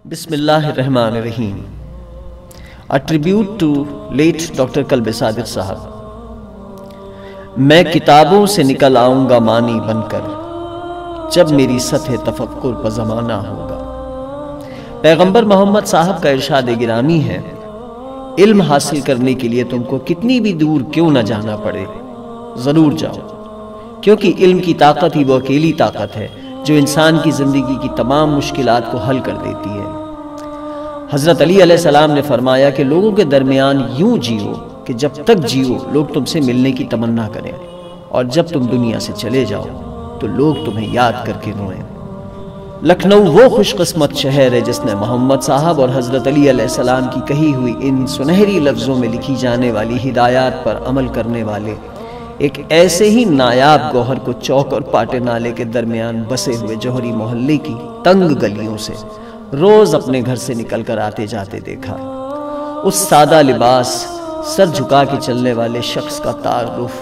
بسم اللہ الرحمن الرحیم. A tribute to late doctor Kalbe Sadiq صاحب. میں کتابوں سے نکل آؤں گا معنی بن کر جب میری سطح تفکر پر زمانہ ہوگا. پیغمبر محمد صاحب کا ارشاد گرامی ہے، علم حاصل کرنے کے لیے تم کو کتنی بھی دور کیوں نہ جانا پڑے ضرور جاؤ، کیونکہ علم کی طاقت ہی وہ اکیلی طاقت ہے جو انسان کی زندگی کی تمام مشکلات کو حل کر دیتی ہے. حضرت علی علیہ السلام نے فرمایا کہ لوگوں کے درمیان یوں جیو کہ جب تک جیو لوگ تم سے ملنے کی تمنا کریں، اور جب تم دنیا سے چلے جاؤ تو لوگ تمہیں یاد کر کے روئیں. لکھنؤ وہ خوش قسمت شہر ہے جس نے محمد صاحب اور حضرت علی علیہ السلام کی کہی ہوئی ان سنہری لفظوں میں لکھی جانے والی ہدایات پر عمل کرنے والے ایک ایسے ہی نایاب گوہر کو چوک اور پاٹے نالے کے درمیان بسے ہوئے جوہری محلے کی تنگ گلیوں سے روز اپنے گھر سے نکل کر آتے جاتے دیکھا. اس سادہ لباس، سر جھکا کے چلنے والے شخص کا تعارف،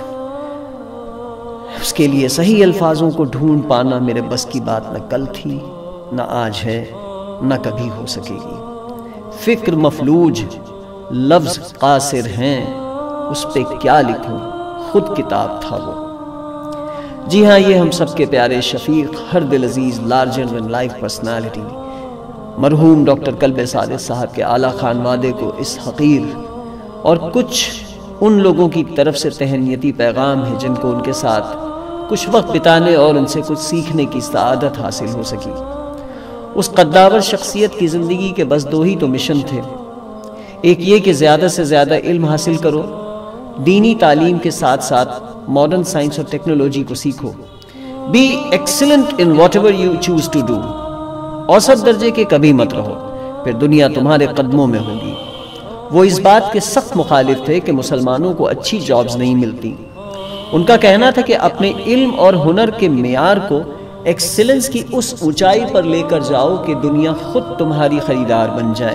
اس کے لیے صحیح الفاظوں کو ڈھونڈ پانا میرے بس کی بات نہ کل تھی، نہ آج ہے، نہ کبھی ہو سکے گی. فکر مفلوج، لفظ قاصر ہیں، اس پہ کیا لکھوں، خود کتاب تھا وہ. جی ہاں، یہ ہم سب کے پیارے شفیق، ہر دل عزیز، لارجر دین لائف پرسنالٹی مرحوم ڈاکٹر کلب صادق صاحب کے اعلیٰ خانوادے کو اس حقیر اور کچھ ان لوگوں کی طرف سے تہنیتی پیغام ہے جن کو ان کے ساتھ کچھ وقت بتانے اور ان سے کچھ سیکھنے کی سعادت حاصل ہو سکی. اس قداور شخصیت کی زندگی کے بس دو ہی تو مشن تھے. ایک یہ کہ زیادہ سے زیادہ علم حاصل کرو، دینی تعلیم کے ساتھ ساتھ ماڈرن سائنس اور ٹیکنالوجی کو سیکھو. Be excellent in whatever you choose to do. اوسط درجے کے کبھی مت رہو، پھر دنیا تمہارے قدموں میں ہوگی. وہ اس بات کے سخت مخالف تھے کہ مسلمانوں کو اچھی جابز نہیں ملتی. ان کا کہنا تھا کہ اپنے علم اور ہنر کے معیار کو ایکسلنس کی اس اونچائی پر لے کر جاؤ کہ دنیا خود تمہاری خریدار بن جائے.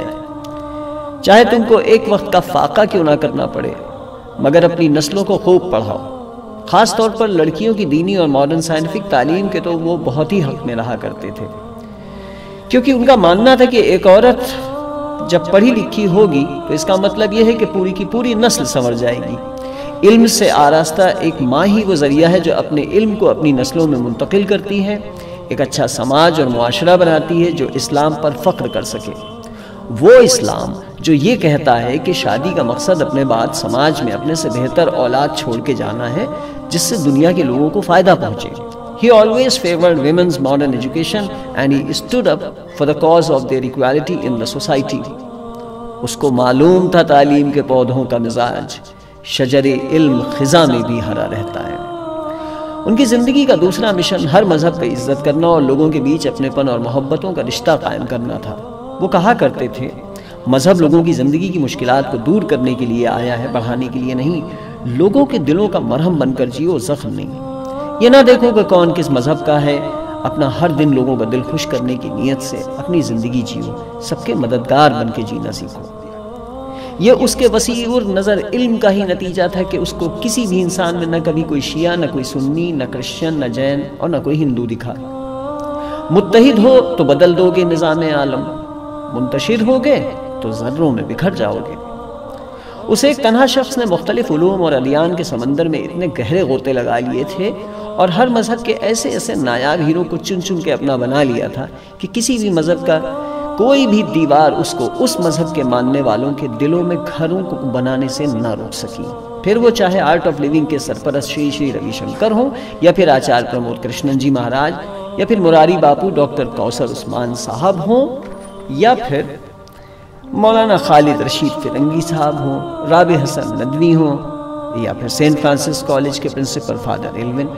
چاہے تم کو ایک وقت کا فاقہ کیوں نہ کرنا پڑے، مگر اپنی نسلوں کو خوب پڑھاؤ. خاص طور پر لڑکیوں کی دینی اور ماڈرن سائنٹیفک تعلیم کے تو وہ بہت ہی حق میں رہا کرتے تھے، کیونکہ ان کا ماننا تھا کہ ایک عورت جب پڑھی لکھی ہوگی تو اس کا مطلب یہ ہے کہ پوری کی پوری نسل سنور جائے گی. علم سے آراستہ ایک ماں ہی وہ ذریعہ ہے جو اپنے علم کو اپنی نسلوں میں منتقل کرتی ہے، ایک اچھا سماج اور معاشرہ بناتی ہے جو اسلام پر فخر کر سکے. وہ اسلام جو یہ کہتا ہے کہ شادی کا مقصد اپنے بعد سماج میں اپنے سے بہتر اولاد چھوڑ کے جانا ہے جس سے دنیا کے لوگوں کو فائدہ پہنچے. He always favored women's modern education and he stood up for the cause of their equality in the society. اس کو معلوم تھا تعلیم کے پودوں کا مزاج شجر علم خزاں میں بھی ہرا رہتا ہے. ان کی زندگی کا دوسرا مشن ہر مذہب کی عزت کرنا اور لوگوں کے بیچ اپنے پن اور محبتوں کا رشتہ قائم کرنا تھا. وہ کہا کرتے تھے، مذہب لوگوں کی زندگی کی مشکلات کو دور کرنے کے لیے آیا ہے، بڑھانے کے لیے نہیں. لوگوں کے دلوں کا مرہم بن کر جیو، زخم نہیں. یہ نہ دیکھو کہ کون کس مذہب کا ہے، اپنا ہر دن لوگوں کا دل خوش کرنے کی نیت سے اپنی زندگی جیو، سب کے مددگار بن کے جینا سیکھو. یہ اس کے وسیع نظر علم کا ہی نتیجہ تھا کہ اس کو کسی بھی انسان میں نہ کبھی کوئی شیعہ، نہ کوئی سنی، نہ کرسچن، نہ جین اور نہ کوئی ہندو دکھا. متحد ہو تو بدل دو گے نظام عالم، منتشر ہو گئے تو ذروں میں بکھر جاؤ گے. اس ایک تنہا شخص نے مختلف علوم اور ادیان کے سمندر میں اتنے گہرے غوطے لگا لیے تھے اور ہر مذہب کے ایسے ایسے نایاب ہیرو کو چن چن کے اپنا بنا لیا تھا کہ کسی بھی مذہب کا کوئی بھی دیوار اس کو اس مذہب کے ماننے والوں کے دلوں میں گھروں کو بنانے سے نہ روک سکی. پھر وہ چاہے آرٹ آف لیونگ کے سرپرست شری شری روی شنکر ہوں، یا پھر آچار پرمود کرشنن جی مہاراج، یا پھر مراری باپو ڈاکٹر کوثر عثمان صاحب ہوں، یا پھر مولانا خالد رشید فرنگی صاحب ہوں، رابع حسن ندوی ہوں، یا پھر سینٹ فرانسس کالج کے پرنسپل فادر ایلون.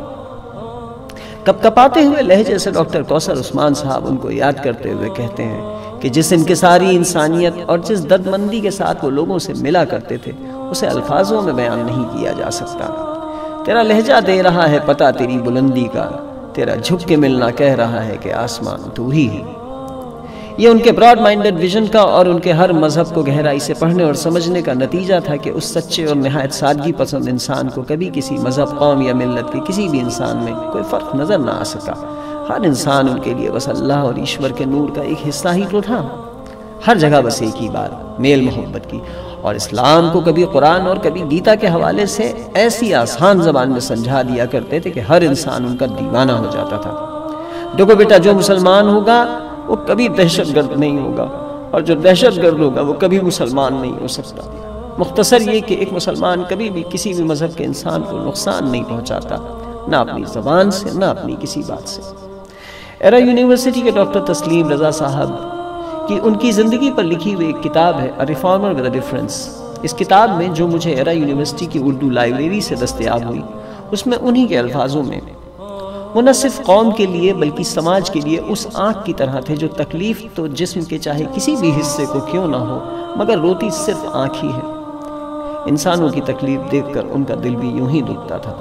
کپ کپاتے ہوئے لہجے سے ڈاکٹر کوثر عثمان صاحب ان کو یاد کرتے ہوئے کہتے ہیں کہ جس انکساری انسانیت اور جس درد مندی کے ساتھ وہ لوگوں سے ملا کرتے تھے اسے الفاظوں میں بیان نہیں کیا جا سکتا. تیرا لہجہ دے رہا ہے پتہ تیری بلندی کا، تیرا جھک کے ملنا کہہ رہا ہے کہ آسمان تو ہی ہے. یہ ان کے براڈ مائنڈڈ ویژن کا اور ان کے ہر مذہب کو گہرائی سے پڑھنے اور سمجھنے کا نتیجہ تھا کہ اس سچے اور نہایت سادگی پسند انسان کو کبھی کسی مذہب، قوم یا ملت کے کسی بھی انسان میں کوئی فرق نظر نہ آ سکا. ہر انسان ان کے لیے بس اللہ اور ایشور کے نور کا ایک حصہ ہی تو تھا. ہر جگہ بس ایک ہی بات، میل محبت کی، اور اسلام کو کبھی قرآن اور کبھی گیتا کے حوالے سے ایسی آسان زبان میں سمجھا دیا کرتے تھے کہ ہر انسان ان کا دیوانہ ہو جاتا تھا۔ دیکھو بیٹا، جو مسلمان ہوگا وہ کبھی دہشت گرد نہیں ہوگا، اور جو دہشت گرد ہوگا وہ کبھی مسلمان نہیں ہو سکتا۔ مختصر یہ کہ ایک مسلمان کبھی بھی کسی بھی مذہب کے انسان کو نقصان نہیں پہنچاتا، نہ اپنی زبان سے نہ اپنی کسی بات سے۔ ایرا یونیورسٹی کے ڈاکٹر تسلیم رضا صاحب کی ان کی زندگی پر لکھی ہوئی ایک کتاب ہے، A Reformer with a Difference۔ اس کتاب میں جو مجھے ایرا یونیورسٹی کی اردو لائبریری سے دستیاب ہوئی، اس میں انہی کے الفاظوں میں وہ نہ صرف قوم کے لیے بلکہ سماج کے لیے اس آنکھ کی طرح تھے جو تکلیف تو جسم کے چاہے کسی بھی حصے کو کیوں نہ ہو مگر روتی صرف آنکھ ہی ہے۔ انسانوں کی تکلیف دیکھ کر ان کا دل بھی یوں ہی دکھتا تھا۔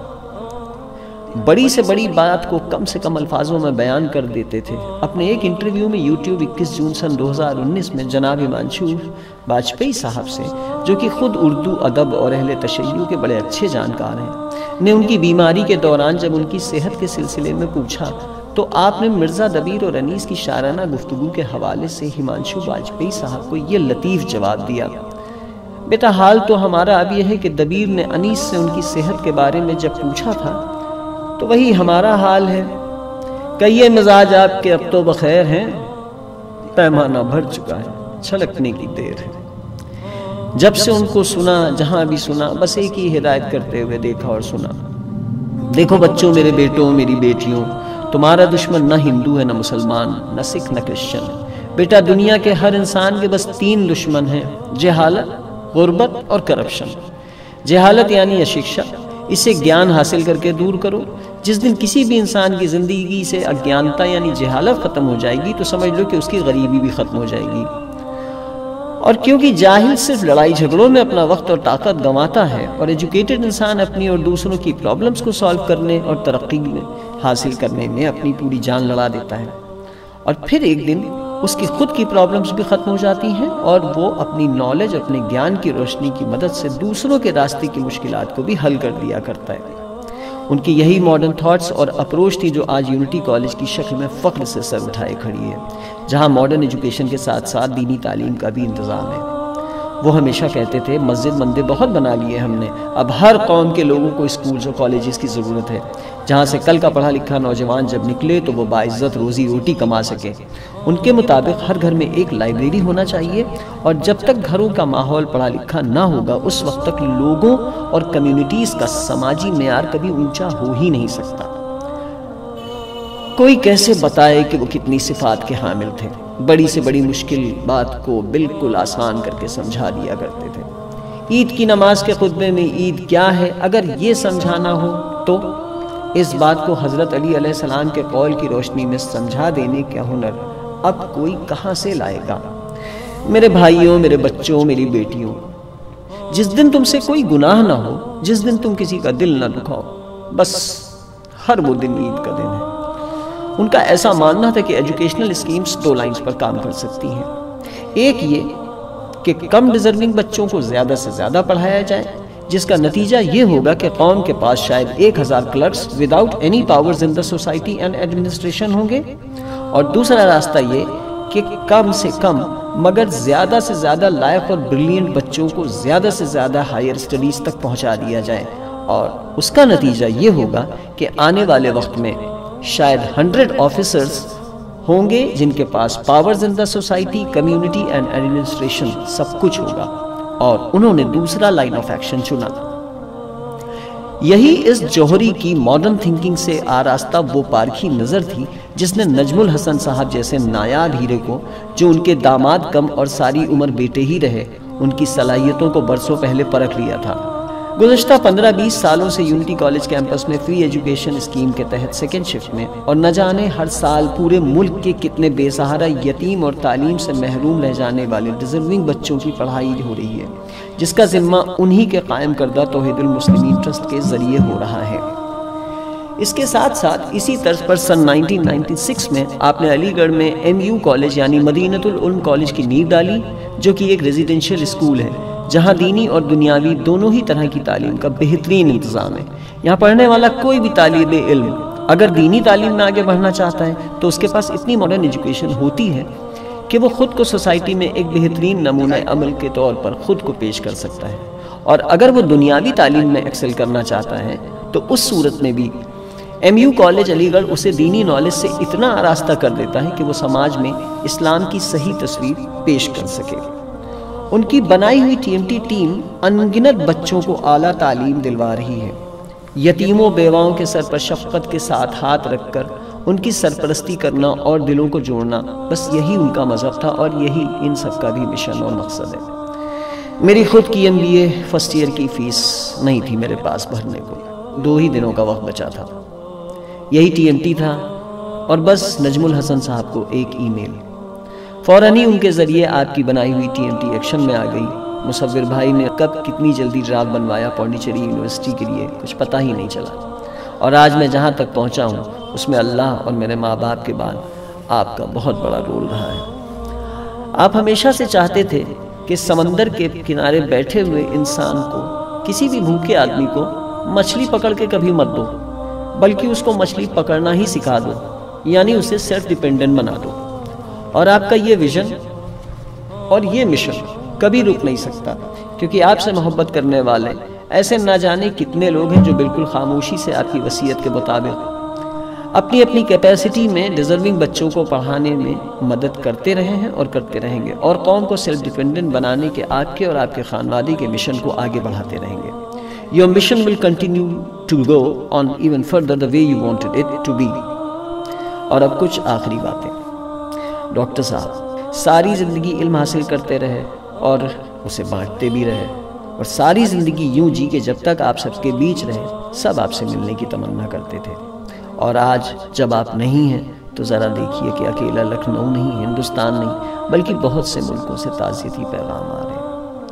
بڑی سے بڑی بات کو کم سے کم الفاظوں میں بیان کر دیتے تھے۔ اپنے ایک انٹرویو میں یوٹیوب 21 جون سن 2019 میں جناب ہمانشو واجپئی صاحب سے، جو کہ خود اردو ادب اور اہل تشیع کے بڑے اچھے جانکار ہیں، نے ان کی بیماری کے دوران جب ان کی صحت کے سلسلے میں پوچھا تو آپ نے مرزا دبیر اور انیس کی شاعرانہ گفتگو کے حوالے سے ہمانشو واجپئی صاحب کو یہ لطیف جواب دیا: بیٹا، حال تو ہمارا اب یہ ہے کہ دبیر نے انیس سے ان کی صحت کے بارے میں جب پوچھا تھا تو وہی ہمارا حال ہے، کہیے مزاج آپ کے اب تو بخیر ہیں، پیمانہ بھر چکا ہے، چھلکنے کی دیر ہے۔ جب سے ان کو سنا، جہاں بھی سنا، بس ایک ہی ہدایت کرتے ہوئے دیکھا اور سنا: دیکھو بچوں، میرے بیٹوں، میری بیٹیوں، تمہارا دشمن نہ ہندو ہے، نہ مسلمان، نہ سکھ، نہ کرسچن۔ بیٹا، دنیا کے ہر انسان کے بس 3 دشمن ہیں: جہالت، غربت اور کرپشن۔ جہالت یعنی اشکشا، اسے گیان حاصل کر کے دور کرو۔ جس دن کسی بھی انسان کی زندگی سے اگیانتا یعنی جہالت ختم ہو جائے گی تو سمجھ لو کہ اس کی غریبی بھی ختم ہو جائے گی۔ اور کیونکہ جاہل صرف لڑائی جھگڑوں میں اپنا وقت اور طاقت گنواتا ہے، اور ایجوکیٹڈ انسان اپنی اور دوسروں کی پرابلمز کو سالو کرنے اور ترقی حاصل کرنے میں اپنی پوری جان لڑا دیتا ہے، اور پھر ایک دن اس کی خود کی پرابلمز بھی ختم ہو جاتی ہیں اور وہ اپنی نالج، اپنے گیان کی روشنی کی مدد سے دوسروں کے راستے کی مشکلات کو بھی حل کر دیا کرتا ہے۔ ان کی یہی ماڈرن تھاٹس اور اپروچ تھی جو آج یونٹی کالج کی شکل میں فخر سے سر اٹھائے کھڑی ہے، جہاں ماڈرن ایجوکیشن کے ساتھ ساتھ دینی تعلیم کا بھی انتظام ہے۔ وہ ہمیشہ کہتے تھے، مسجد مندر بہت بنا لیے ہم نے، اب ہر قوم کے لوگوں کو اسکولز اور کالجز کی ضرورت ہے، جہاں سے کل کا پڑھا لکھا نوجوان جب نکلے تو وہ باعزت روزی روٹی کما سکے۔ ان کے مطابق ہر گھر میں ایک لائبریری ہونا چاہیے، اور جب تک گھروں کا ماحول پڑھا لکھا نہ ہوگا اس وقت تک لوگوں اور کمیونٹیز کا سماجی معیار کبھی اونچا ہو ہی نہیں سکتا۔ کوئی کیسے بتائے کہ وہ کتنی صفات کے حامل تھے، بڑی سے بڑی مشکل بات کو بالکل آسان کر کے سمجھا دیا کرتے تھے۔ عید کی نماز کے خطبے میں عید کیا ہے اگر یہ سمجھانا ہو تو اس بات کو حضرت علی علیہ السلام کے قول کی روشنی میں سمجھا دینے کا ہنر اب کوئی کہاں سے لائے گا؟ میرے بھائیوں، میرے بچوں، میری بیٹیوں، جس دن تم سے کوئی گناہ نہ ہو، جس دن تم کسی کا دل نہ دکھاؤ، بس ہر وہ دن عید کا دن ہے۔ ان کا ایسا ماننا تھا کہ ایجوکیشنل اسکیمز 2 لائنز پر کام کر سکتی ہیں۔ ایک یہ کہ کم ڈیزرونگ بچوں کو زیادہ سے زیادہ پڑھایا جائے، جس کا نتیجہ یہ ہوگا کہ قوم کے پاس شاید 1000 clerks without any powers in the society and administration ہوں گے، اور دوسرا راستہ یہ کہ کم سے کم مگر زیادہ سے زیادہ لائق اور بریلینٹ بچوں کو زیادہ سے زیادہ ہائر اسٹڈیز تک پہنچا دیا جائے، اور اس کا نتیجہ یہ ہوگا کہ آنے والے وقت میں شاید 100 آفیسرز ہوں گے جن کے پاس powers in the society, community and administration سب کچھ ہوگا، اور انہوں نے دوسرا لائن آف ایکشن چنا۔ یہی اس جوہری کی ماڈرن تھنکنگ سے آراستہ وہ پارکھی نظر تھی جس نے نجم الحسن صاحب جیسے نایاب ہیرے کو، جو ان کے داماد کم اور ساری عمر بیٹے ہی رہے، ان کی صلاحیتوں کو برسوں پہلے پرکھ لیا تھا۔ گزشتہ 15-20 سالوں سے یونٹی کالج کیمپس میں فری ایجوکیشن اسکیم کے تحت سیکنڈ شفٹ میں اور نہ جانے ہر سال پورے ملک کے کتنے بے سہارا یتیم اور تعلیم سے محروم رہ جانے والے ڈیزرونگ بچوں کی پڑھائی ہو رہی ہے، جس کا ذمہ انہی کے قائم کردہ توحید المسلمین ٹرسٹ کے ذریعے ہو رہا ہے۔ اس کے ساتھ ساتھ اسی طرز پر سن 1996 میں آپ نے علی گڑھ میں MU کالج یعنی مدینۃ العلم کالج کی نیو ڈالی، جو کہ ایک ریزیڈینشیل اسکول ہے جہاں دینی اور دنیاوی دونوں ہی طرح کی تعلیم کا بہترین انتظام ہے۔ یہاں پڑھنے والا کوئی بھی طالب علم اگر دینی تعلیم میں آگے بڑھنا چاہتا ہے تو اس کے پاس اتنی ماڈرن ایجوکیشن ہوتی ہے کہ وہ خود کو سوسائٹی میں ایک بہترین نمونہ عمل کے طور پر خود کو پیش کر سکتا ہے، اور اگر وہ دنیاوی تعلیم میں ایکسل کرنا چاہتا ہے تو اس صورت میں بھی MU کالج علی گڑھ اسے دینی نالج سے اتنا آراستہ کر دیتا ہے کہ وہ سماج میں اسلام کی صحیح تصویر پیش کر سکے۔ ان کی بنائی ہوئی TMT ٹیم انگنت بچوں کو اعلیٰ تعلیم دلوا رہی ہے۔ یتیموں بیواؤں کے سر پر شفقت کے ساتھ ہاتھ رکھ کر ان کی سرپرستی کرنا اور دلوں کو جوڑنا، بس یہی ان کا مذہب تھا اور یہی ان سب کا بھی مشن اور مقصد ہے۔ میری خود کی MBA فرسٹ ایئر کی فیس نہیں تھی میرے پاس بھرنے کو، 2 ہی دنوں کا وقت بچا تھا، یہی TMT تھا، اور بس نجم الحسن صاحب کو ایک ای میل، فوراً ہی ان کے ذریعے آپ کی بنائی ہوئی TMT ایکشن میں آ گئی۔ مصور بھائی نے کب کتنی جلدی ڈرافٹ بنوایا پونڈیچری یونیورسٹی کے لیے، کچھ پتہ ہی نہیں چلا، اور آج میں جہاں تک پہنچا ہوں اس میں اللہ اور میرے ماں باپ کے بعد آپ کا بہت بڑا رول رہا ہے۔ آپ ہمیشہ سے چاہتے تھے کہ سمندر کے کنارے بیٹھے ہوئے انسان کو، کسی بھی بھوکے آدمی کو مچھلی پکڑ کے کبھی مت دو، بلکہ اس کو مچھلی پکڑنا ہی سکھا دو، یعنی اسے سیلف ڈیپینڈنٹ بنا دو۔ اور آپ کا یہ ویژن اور یہ مشن کبھی رک نہیں سکتا، کیونکہ آپ سے محبت کرنے والے ایسے نہ جانے کتنے لوگ ہیں جو بالکل خاموشی سے آپ کی وصیت کے مطابق اپنی اپنی کیپیسٹی میں ڈیزرونگ بچوں کو پڑھانے میں مدد کرتے رہے ہیں اور کرتے رہیں گے، اور قوم کو سیلف ڈیپینڈنٹ بنانے کے آپ کے اور آپ کے خاندانی کے مشن کو آگے بڑھاتے رہیں گے۔ Your mission will continue to go on even further the way you wanted it to be۔ اور اب کچھ آخری باتیں۔ ڈاکٹر صاحب ساری زندگی علم حاصل کرتے رہے اور اسے بانٹتے بھی رہے، اور ساری زندگی یوں جی کہ جب تک آپ سب کے بیچ رہے سب آپ سے ملنے کی تمنا کرتے تھے، اور آج جب آپ نہیں ہیں تو ذرا دیکھیے کہ اکیلا لکھنؤ نہیں، ہندوستان نہیں، بلکہ بہت سے ملکوں سے تعزیتی پیغام آ رہے ہیں۔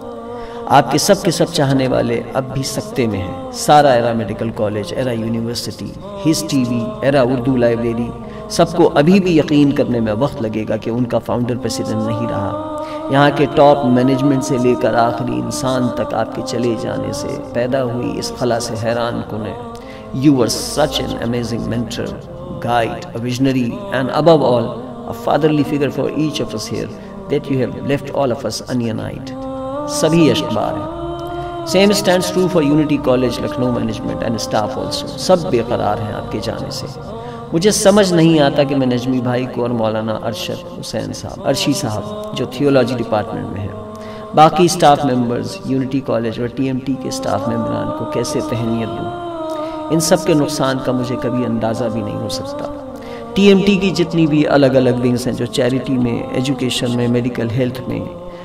آپ کے سب چاہنے والے اب بھی سکتے میں ہیں۔ سارا Era medical college, Era university, his T V, Era Urdu library, سب کو ابھی بھی یقین کرنے میں وقت لگے گا کہ ان کا فاؤنڈر پریزیڈنٹ نہیں رہا۔ یہاں کے ٹاپ مینجمنٹ سے لے کر آخری انسان تک آپ کے چلے جانے سے پیدا ہوئی اس خلا سے حیران کن ہے۔ You were such an amazing mentor, guide, a visionary, and above all, a fatherly figure for each of us here that you have left all of us ununited۔ سبھی اشکبار ہیں۔ Same stands true for Unity College, Lucknow management and staff also۔ سب بے قرار ہیں آپ کے جانے سے۔ مجھے سمجھ نہیں آتا کہ میں نجمی بھائی کو اور مولانا ارشد حسین صاحب، ارشی صاحب جو تھیولوجی ڈپارٹمنٹ میں ہیں، باقی سٹاف ممبرز، یونٹی کالج اور TMT کے سٹاف ممبران کو کیسے تہنیت دوں۔ ان سب کے نقصان کا مجھے کبھی اندازہ بھی نہیں ہو سکتا۔ TMT کی جتنی بھی الگ الگ ونگز ہیں جو چیریٹی میں، ایجوکیشن میں، میڈیکل ہیلتھ میں،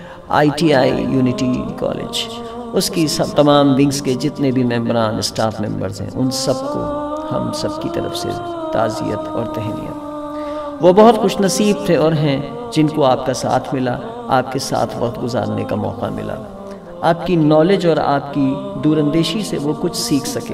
ITI یونٹی کالج، اس کی سب تمام ونگز کے جتنے بھی ممبران، اسٹاف ممبرز ہیں، ان سب کو ہم سب کی طرف سے تعزیت اور تہنیت۔ وہ بہت خوش نصیب تھے اور ہیں جن کو آپ کا ساتھ ملا، آپ کے ساتھ وقت گزارنے کا موقع ملا، آپ کی نالج اور آپ کی دوراندیشی سے وہ کچھ سیکھ سکے۔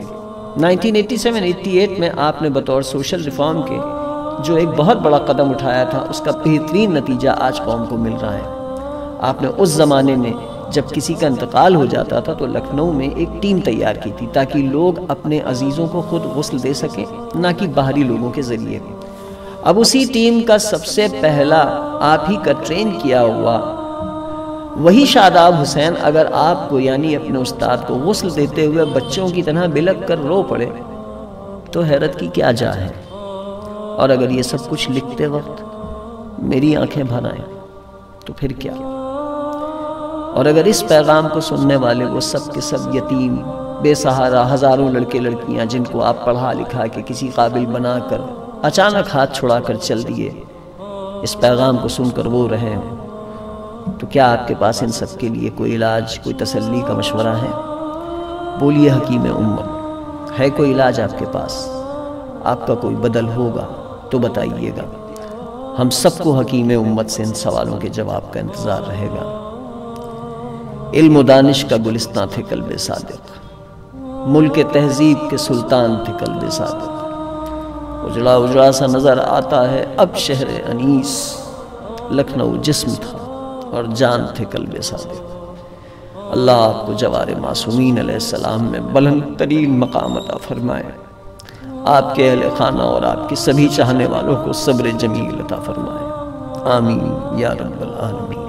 1987-88 میں آپ نے بطور سوشل ریفارم کے جو ایک بہت بڑا قدم اٹھایا تھا، اس کا بہترین نتیجہ آج قوم کو مل رہا ہے۔ آپ نے اس زمانے میں جب کسی کا انتقال ہو جاتا تھا تو لکھنؤ میں ایک ٹیم تیار کی تھی تاکہ لوگ اپنے عزیزوں کو خود غسل دے سکیں، نہ کہ باہری لوگوں کے ذریعے۔ اب اسی ٹیم کا سب سے پہلا آپ ہی کا ٹرین کیا ہوا وہی شاداب حسین اگر آپ کو یعنی اپنے استاد کو غسل دیتے ہوئے بچوں کی طرح بلک کر رو پڑے تو حیرت کی کیا جا ہے۔ اور اگر یہ سب کچھ لکھتے وقت میری آنکھیں بھر آئیں تو پھر کیا؟ اور اگر اس پیغام کو سننے والے وہ سب کے سب یتیم، بے سہارا ہزاروں لڑکے لڑکیاں جن کو آپ پڑھا لکھا کے کسی قابل بنا کر اچانک ہاتھ چھڑا کر چل دیے، اس پیغام کو سن کر وہ رہے ہیں، تو کیا آپ کے پاس ان سب کے لیے کوئی علاج، کوئی تسلی کا مشورہ ہے؟ بولیے حکیم امت، ہے کوئی علاج آپ کے پاس؟ آپ کا کوئی بدل ہوگا تو بتائیے گا۔ ہم سب کو حکیم امت سے ان سوالوں کے جواب کا انتظار رہے گا۔ علم و دانش کا گلستان تھے قلب صادق، ملک تہذیب کے سلطان تھے قلب صادق، اجڑا اجڑا سا نظر آتا ہے اب شہر انیس، لکھنؤ جسم تھا اور جان تھے قلب صادق۔ اللہ آپ کو جوار معصومین علیہ السلام میں بلند ترین مقام عطا فرمائے، آپ کے اہل خانہ اور آپ کے سبھی چاہنے والوں کو صبر جمیل عطا فرمائے۔ آمین یا رب العالمین۔